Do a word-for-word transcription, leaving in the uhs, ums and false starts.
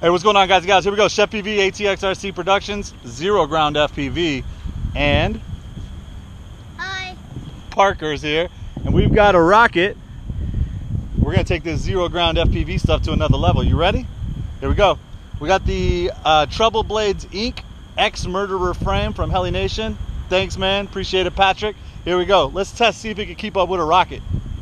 Hey, what's going on, guys and gals? Here we go. CheFPV A T X R C Productions, zero ground F P V, and hi, Parker's here, and we've got a rocket. We're gonna take this zero ground F P V stuff to another level. You ready? Here we go. We got the uh, Trouble Blades Incorporated X Murderer frame from Heli Nation. Thanks, man. Appreciate it, Patrick. Here we go. Let's test, see if it can keep up with a rocket.